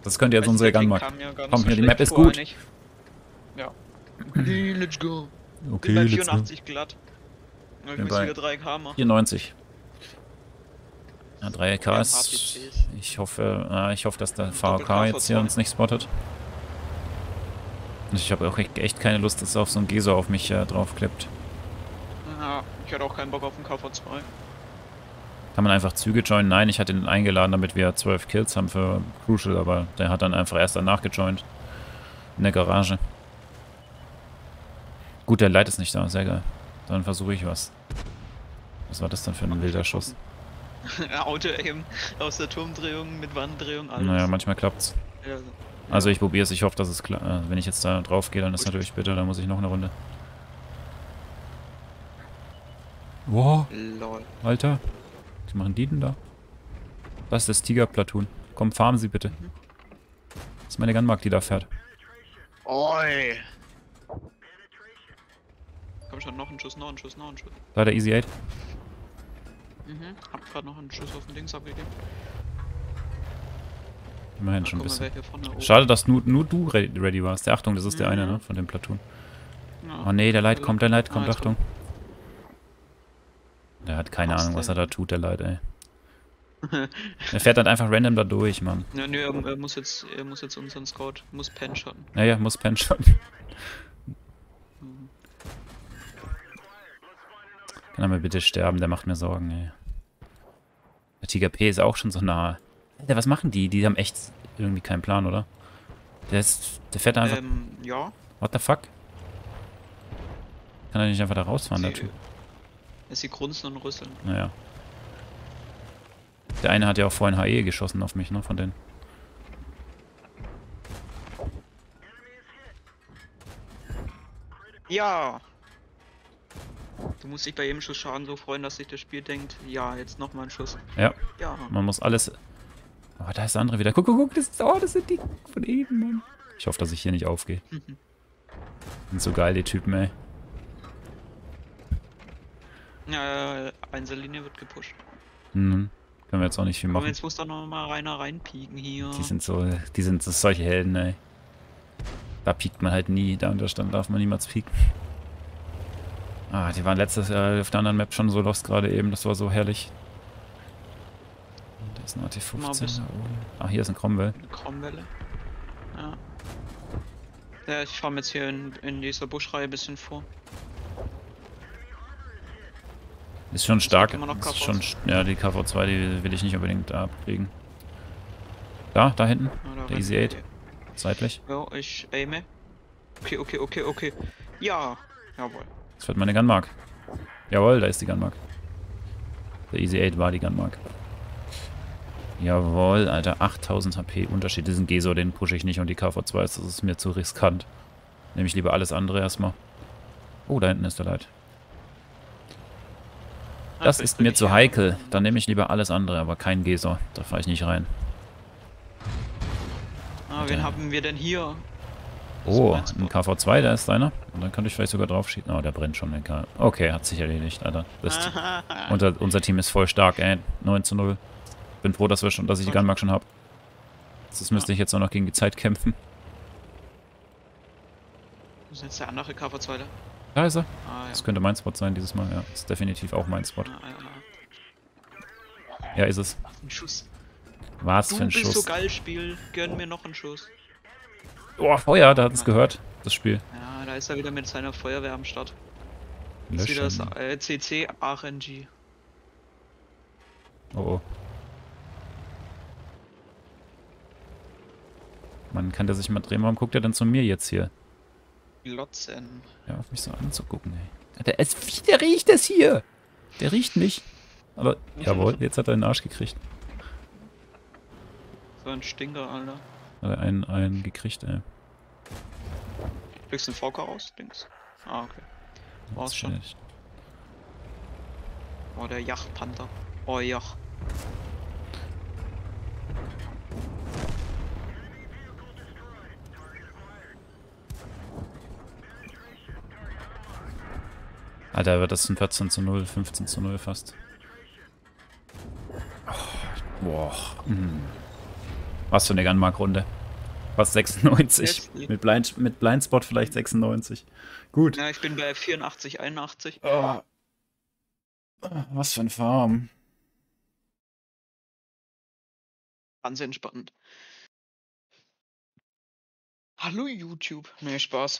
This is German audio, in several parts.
Das könnte jetzt unsere Gunmark. Ja, Komm, hier, die Map ist gut. Ja. Okay, let's go. Okay, Bin bei let's go. 84 glatt. Ich muss wieder 3K machen. 94. Ja, 3K Wir ist... haben HPCs. Ich hoffe, dass der VK Doppel-KV2. jetzt hier uns nicht spottet. Ich habe auch echt keine Lust, dass auf so ein Geso auf mich draufklippt. Ja, ich hatte auch keinen Bock auf den KV2. Kann man einfach Züge joinen? Nein, ich hatte ihn eingeladen, damit wir 12 Kills haben für Crucial, aber der hat dann einfach erst danach gejoint. In der Garage. Gut, der Light ist nicht da, sehr geil. Dann versuche ich was. Was war das denn für ein wilder Schuss? Auto-Aim aus der Turmdrehung mit Wanddrehung, alles. Naja, manchmal klappt's. Ja, Also ich probiere es, ich hoffe, dass es klappt. Wenn ich jetzt da drauf gehe, dann ist natürlich bitter, dann muss ich noch eine Runde. Wow, lol. Alter. Was machen die denn da? Das ist das Tiger-Platoon. Komm, farmen Sie bitte. Das ist meine Gunmark, die da fährt. Oi. Komm schon, noch ein Schuss, noch ein Schuss, noch ein Schuss. Da der Easy 8. Hab grad noch einen Schuss auf den Dings abgegeben. Immerhin Da schon ein gucken wir, bisschen. wer hier vorne oben. Schade, dass nur du ready warst. Achtung, das ist der eine, ne? Von dem Platoon. Ja. Oh nee, der Light kommt, jetzt Achtung. Der hat keine Ahnung, was er da tut, der Light, ey. Er fährt halt einfach random da durch, Mann. Ja, nö, er muss jetzt unseren Scout, muss Pen shotten. Naja, muss Pen schon. Kann er mal bitte sterben, der macht mir Sorgen, ey. Der Tiger P ist auch schon so nah. Alter, was machen die? Die haben echt irgendwie keinen Plan, oder? Der fährt einfach... Ja. What the fuck? Kann er nicht einfach da rausfahren, der Typ? Sie grunzen und rüsseln. Naja. Der eine hat ja auch vorhin HE geschossen auf mich, ne, von denen. Ja! Du musst dich bei jedem Schuss Schaden so freuen, dass sich das Spiel denkt, ja, jetzt nochmal ein Schuss. Ja. Ja. Man muss alles... Oh, da ist der andere wieder. Guck, das sind die von eben, Mann. Ich hoffe, dass ich hier nicht aufgehe. Sind so geil, die Typen, ey. Ja, Einzellinie wird gepusht. Können wir jetzt auch nicht viel Aber machen. jetzt muss da noch mal einer reinpieken hier. Die sind solche Helden, ey. Da piekt man halt nie, da unterstand darf man niemals pieken. Ah, die waren letztes Jahr auf der anderen Map schon so lost gerade eben, das war so herrlich. Da ist ein AT-15 da oben. Ah, hier ist ein Cromwell. Eine Cromwelle. Ja. Ja, ich fahre jetzt hier in dieser Buschreihe ein bisschen vor. Ist schon stark. Immer noch Ist schon, ja, die KV2, die will ich nicht unbedingt abkriegen. Da hinten. Ja, Der Easy 8. Seitlich. Ja, ich aime. Okay. Ja, jawohl. Das wird meine Gunmark. Jawohl, da ist die Gunmark. Der Easy 8 war die Gunmark. Jawohl, Alter, 8000 HP Unterschied. Diesen Geso, den pushe ich nicht und die KV2 das ist mir zu riskant. Nehme ich lieber alles andere erstmal. Oh, da hinten ist der Light. Das ist mir zu heikel. Dann nehme ich lieber alles andere, aber kein Geso. Da fahre ich nicht rein. Ah, wen haben wir denn hier? Oh, ein KV2, da ist einer. Und dann könnte ich vielleicht sogar drauf schießen. Oh, der brennt schon. Okay, hat sich erledigt, Alter. Unser Team ist voll stark, ey. 9:0. Bin froh, dass ich die Gunmark schon habe. Das müsste ich jetzt nur noch gegen die Zeit kämpfen. Wo ist jetzt der andere KV2 da? Da ist er. Ah, ja. Das könnte mein Spot sein dieses Mal, ja. Das ist definitiv auch mein Spot. Ja. Ja, ist es. Ein Schuss. Was Du für ein bist Schuss. so geil, Spiel. Gönn mir noch einen Schuss. Oh, Feuer, da hat es gehört, das Spiel. Ja, da ist er wieder mit seiner Feuerwehr am Start. Löschen. Ist wieder das CC RNG. Oh. Man kann der sich mal drehen. Warum guckt er denn zu mir jetzt hier? Glotzen. Ja, auf mich so anzugucken, ey. Der riecht es hier! Der riecht mich. Aber, jawohl, jetzt hat er den Arsch gekriegt. So ein Stinker, Alter. Hat er einen gekriegt, ey. Kriegst du den VK aus? Dings. Ah, okay. War's schon. Schlecht. Oh, der Yachtpanther. Oh, Yacht. Alter, wird das ein 14:0, 15:0 fast. Oh, boah. Was für eine Gunmark-Runde. Fast 96. Hässlich. Mit Blindspot vielleicht 96. Gut. Ja, ich bin bei 84, 81. Oh. Was für ein Farm. Ganz entspannt. Hallo YouTube. Nee, Spaß.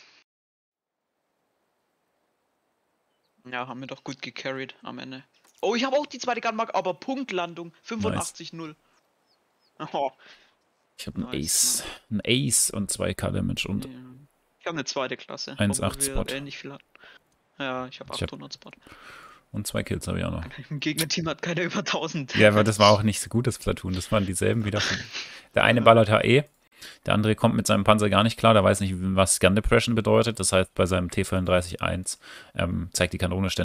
Ja, haben wir doch gut gecarried am Ende. Oh, ich habe auch die zweite Gunmark, aber Punktlandung. 85-0. Oh, Ich habe einen Nice, Ace. Ein Ace und 2K Damage und ja. Ich habe eine zweite Klasse. 1,8 obwohl wir Spot. ähnlich viel hatten. Ja, ich habe Ich hab- 800 Spot. Und 2 Kills habe ich auch noch. Im Gegnerteam hat keiner über 1000. Ja, aber das war auch nicht so gut, das Platoon. Das waren dieselben wieder. Der eine ballert HE, der andere kommt mit seinem Panzer gar nicht klar. Der weiß nicht, was Gun Depression bedeutet. Das heißt, bei seinem T-34-1 zeigt die Kanone ständig